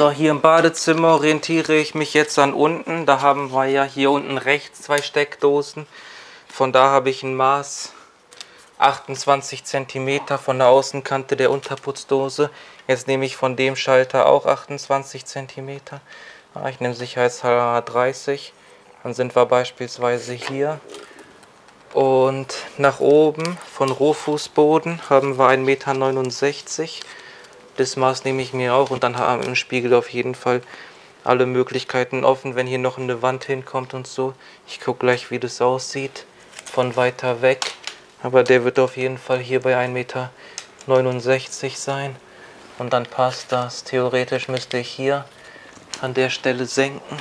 So, hier im Badezimmer orientiere ich mich jetzt an unten. Da haben wir ja hier unten rechts 2 Steckdosen. Von da habe ich ein Maß 28 cm von der Außenkante der Unterputzdose. Jetzt nehme ich von dem Schalter auch 28 cm. Ich nehme sicherheitshalber 30. Dann sind wir beispielsweise hier. Und nach oben von Rohfußboden haben wir 1,69 m. Das Maß nehme ich mir auch und dann haben wir im Spiegel auf jeden Fall alle Möglichkeiten offen, wenn hier noch eine Wand hinkommt und so. Ich gucke gleich, wie das aussieht von weiter weg. Aber der wird auf jeden Fall hier bei 1,69 m sein. Und dann passt das. Theoretisch müsste ich hier an der Stelle senken.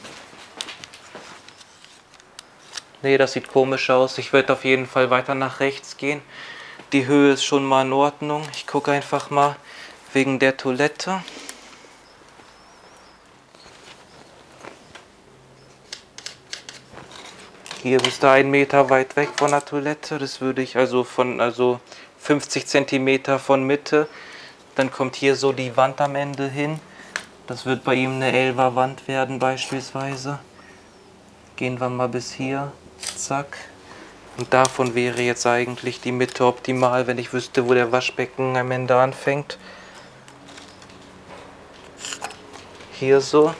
Nee, das sieht komisch aus. Ich werde auf jeden Fall weiter nach rechts gehen. Die Höhe ist schon mal in Ordnung. Ich gucke einfach mal wegen der Toilette. Hier bist du 1 Meter weit weg von der Toilette. Das würde ich also 50 cm von Mitte. Dann kommt hier so die Wand am Ende hin. Das wird bei ihm eine 11er Wand werden beispielsweise. Gehen wir mal bis hier. Zack. Und davon wäre jetzt eigentlich die Mitte optimal, wenn ich wüsste, wo der Waschbecken am Ende anfängt. Hier so.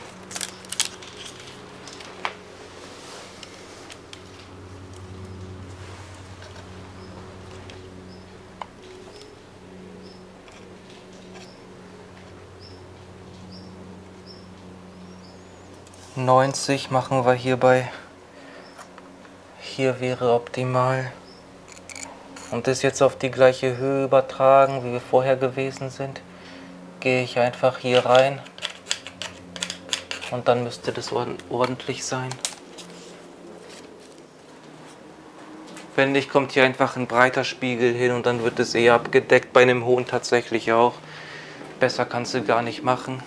,90 machen wir hierbei. Hier wäre optimal. Und das jetzt auf die gleiche Höhe übertragen, wie wir vorher gewesen sind. Gehe ich einfach hier rein. Und dann müsste das ordentlich sein. Wenn nicht, kommt hier einfach ein breiter Spiegel hin und dann wird es eher abgedeckt. Bei einem hohen tatsächlich auch. Besser kannst du gar nicht machen.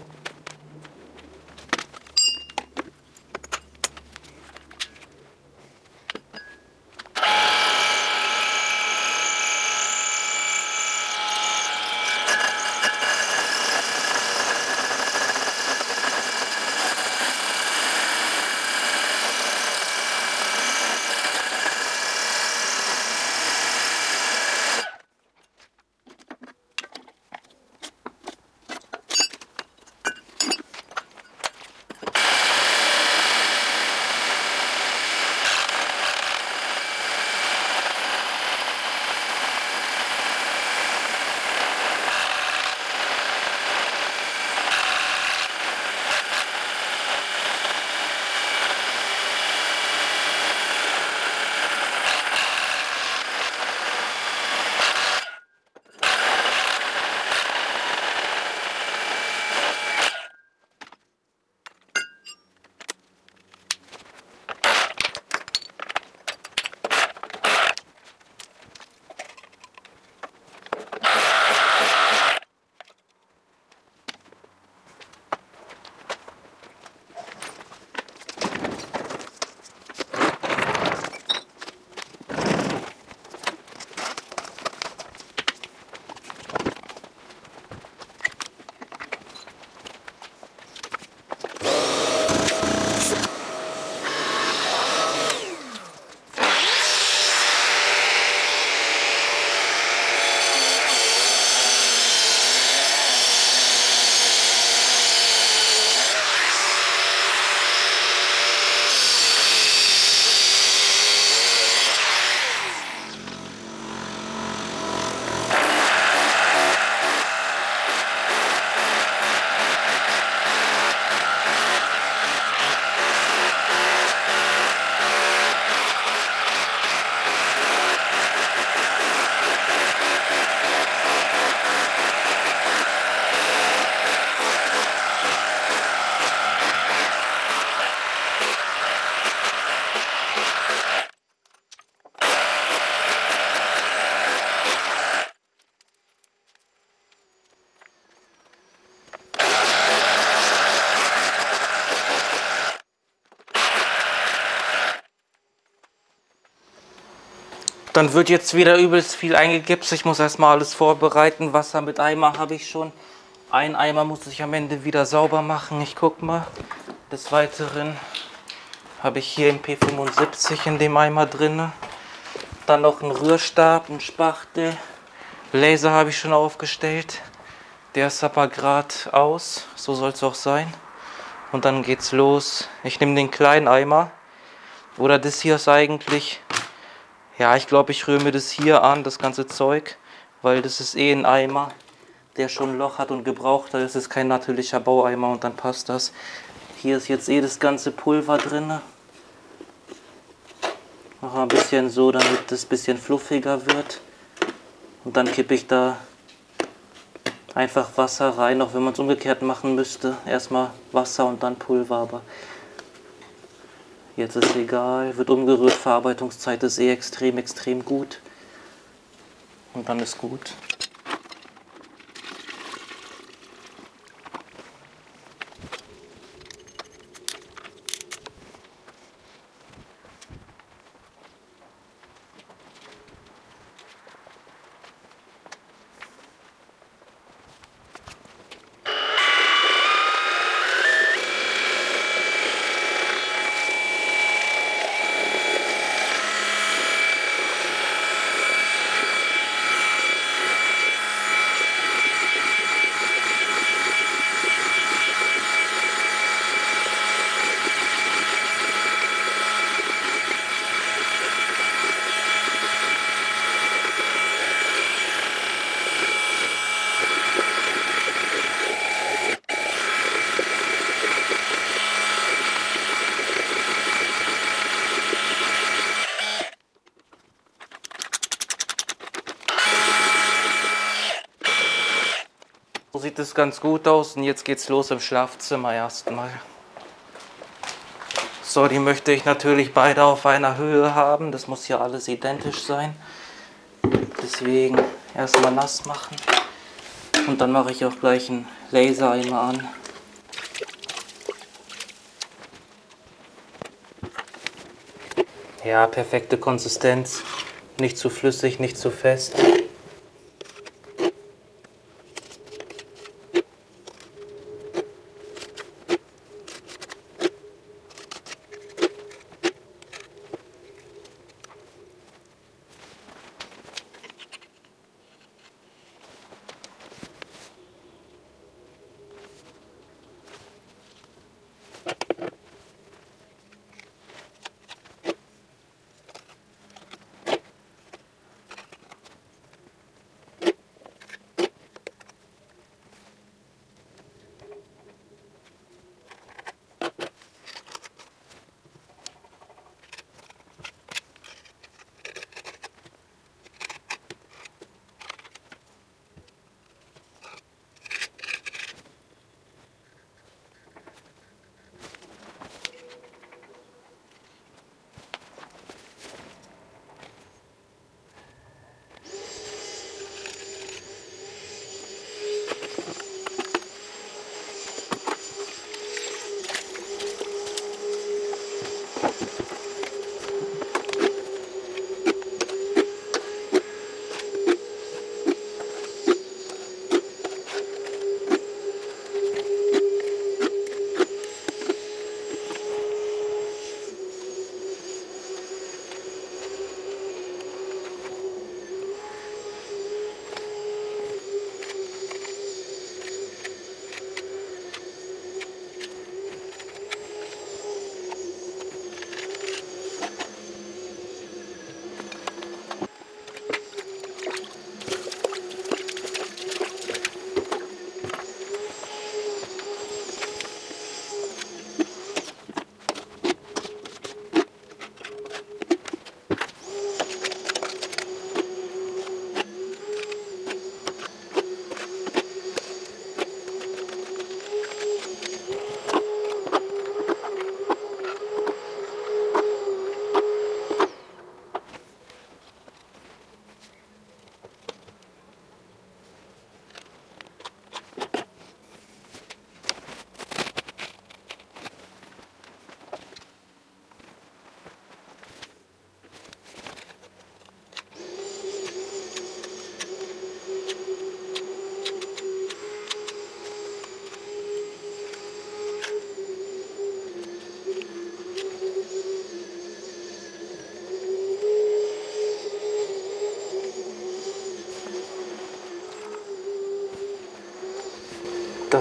Dann wird jetzt wieder übelst viel eingegipst. Ich muss erstmal alles vorbereiten. Wasser mit Eimer habe ich schon. Ein Eimer muss ich am Ende wieder sauber machen. Ich guck mal. Des Weiteren habe ich hier im P75 in dem Eimer drin. Dann noch einen Rührstab, einen Spachtel. Laser habe ich schon aufgestellt. Der ist aber gerade aus. So soll es auch sein. Und dann geht's los. Ich nehme den kleinen Eimer. Oder das hier ist eigentlich... Ja, ich glaube, ich rühre mir das hier an, das ganze Zeug. Weil das ist eh ein Eimer, der schon ein Loch hat und gebraucht hat. Das ist kein natürlicher Baueimer und dann passt das. Hier ist jetzt eh das ganze Pulver drin. Noch ein bisschen so, damit das ein bisschen fluffiger wird. Und dann kippe ich da einfach Wasser rein, auch wenn man es umgekehrt machen müsste. Erstmal Wasser und dann Pulver, aber jetzt ist egal. Wird umgerührt, Verarbeitungszeit ist eh extrem gut. Und dann ist gut. So sieht es ganz gut aus und jetzt geht's los im Schlafzimmer erstmal. So, die möchte ich natürlich beide auf einer Höhe haben. Das muss ja alles identisch sein. Deswegen erstmal nass machen. Und dann mache ich auch gleich einen Laser-Eimer an. Ja, perfekte Konsistenz. Nicht zu flüssig, nicht zu fest.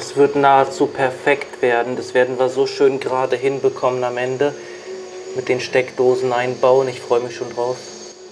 Das wird nahezu perfekt werden. Das werden wir so schön gerade hinbekommen am Ende mit den Steckdosen einbauen. Ich freue mich schon drauf.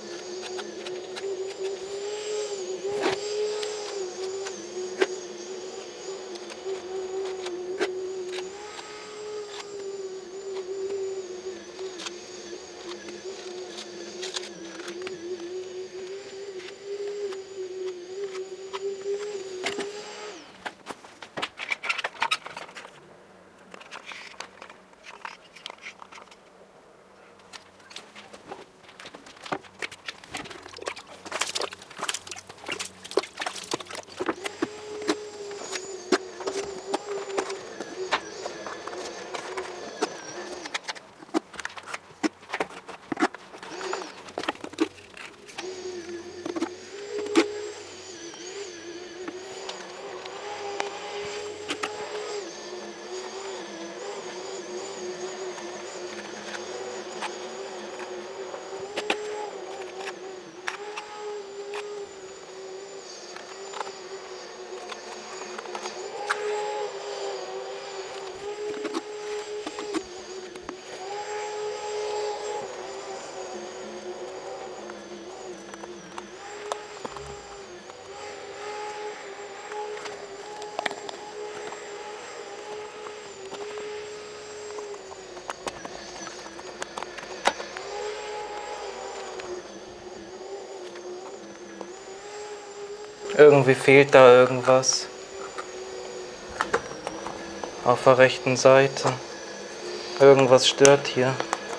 Irgendwie fehlt da irgendwas auf der rechten Seite. Irgendwas stört hier.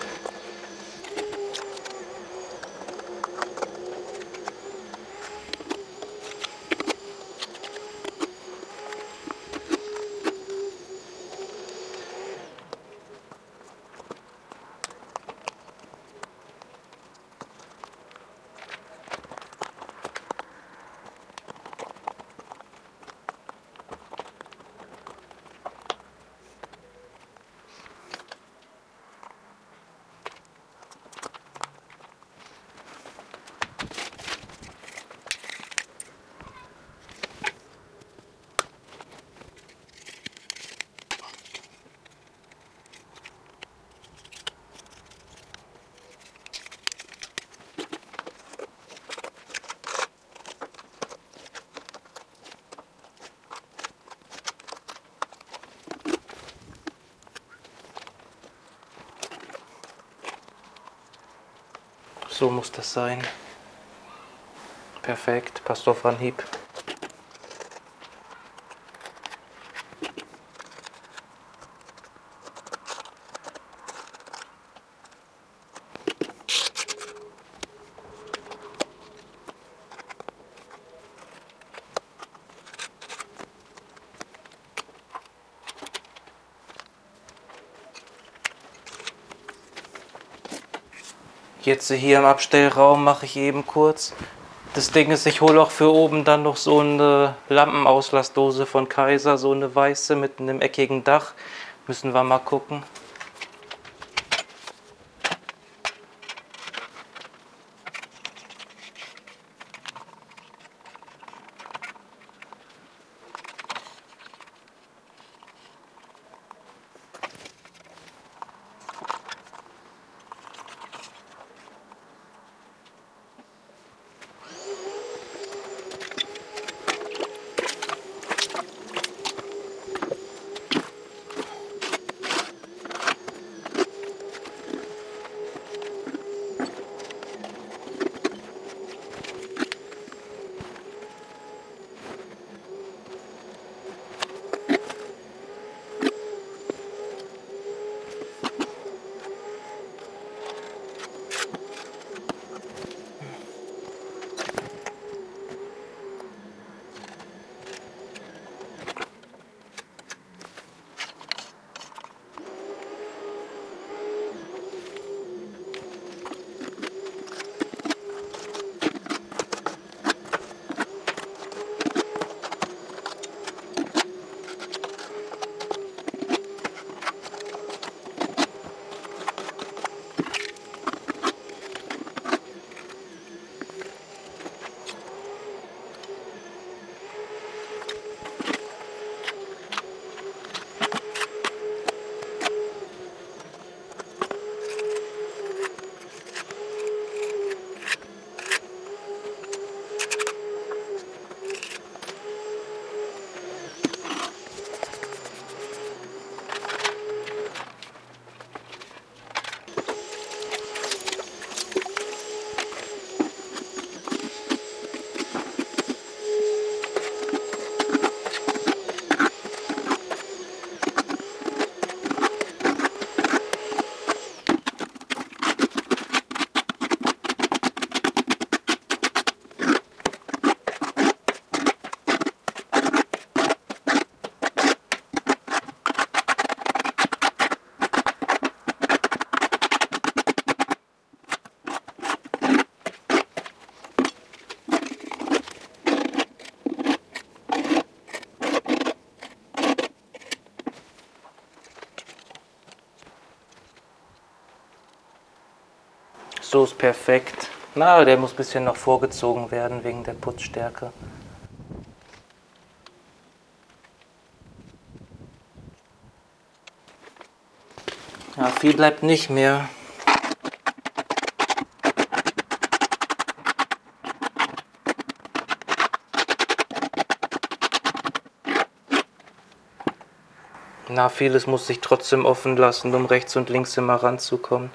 So muss das sein. Perfekt, passt auf Anhieb. Jetzt hier im Abstellraum mache ich eben kurz. Das Ding ist, ich hole auch für oben dann noch so eine Lampenauslassdose von Kaiser, so eine weiße mit einem eckigen Dach. Müssen wir mal gucken. So ist perfekt. Na, der muss ein bisschen noch vorgezogen werden wegen der Putzstärke. Ja, viel bleibt nicht mehr. Na, vieles muss sich trotzdem offen lassen, um rechts und links immer ranzukommen.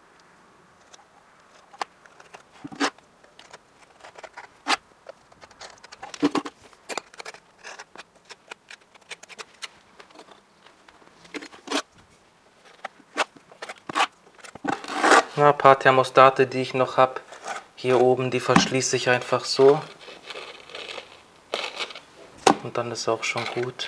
Na, ein paar Thermostate, die ich noch habe, hier oben, die verschließe ich einfach so. Und dann ist auch schon gut.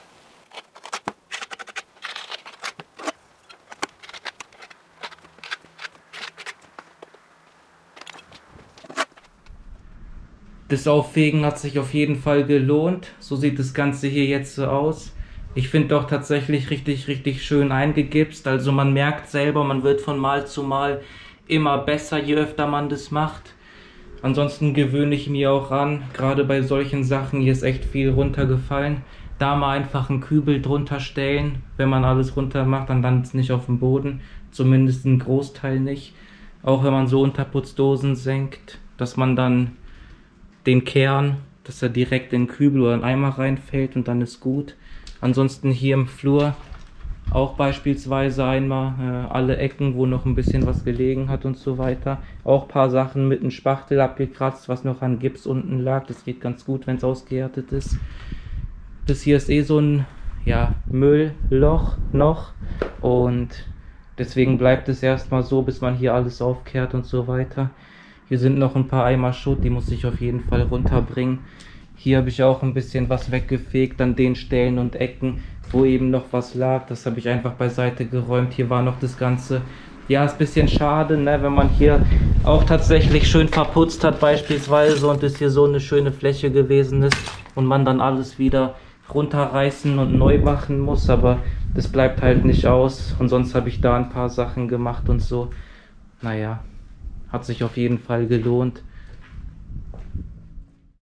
Das Aufwägen hat sich auf jeden Fall gelohnt. So sieht das Ganze hier jetzt so aus. Ich finde auch tatsächlich richtig schön eingegipst. Also man merkt selber, man wird von Mal zu Mal immer besser, je öfter man das macht. Ansonsten gewöhne ich mir auch an, gerade bei solchen Sachen, hier ist echt viel runtergefallen. Da mal einfach einen Kübel drunter stellen. Wenn man alles runter macht, dann landet es nicht auf dem Boden. Zumindest ein Großteil nicht. Auch wenn man so Unterputzdosen senkt, dass man dann den Kern, dass er direkt in den Kübel oder einen Eimer reinfällt und dann ist gut. Ansonsten hier im Flur auch beispielsweise einmal alle Ecken, wo noch ein bisschen was gelegen hat und so weiter. Auch ein paar Sachen mit einem Spachtel abgekratzt, was noch an Gips unten lag. Das geht ganz gut, wenn es ausgehärtet ist. Das hier ist eh so ein Müllloch noch und deswegen bleibt es erstmal so, bis man hier alles aufkehrt und so weiter. Hier sind noch ein paar Eimer Schutt, die muss ich auf jeden Fall runterbringen. Hier habe ich auch ein bisschen was weggefegt an den Stellen und Ecken, wo eben noch was lag. Das habe ich einfach beiseite geräumt. Hier war noch das Ganze. Ja, ist ein bisschen schade, ne, wenn man hier auch tatsächlich schön verputzt hat beispielsweise und es hier so eine schöne Fläche gewesen ist und man dann alles wieder runterreißen und neu machen muss. Aber das bleibt halt nicht aus und sonst habe ich da ein paar Sachen gemacht und so. Naja. Hat sich auf jeden Fall gelohnt.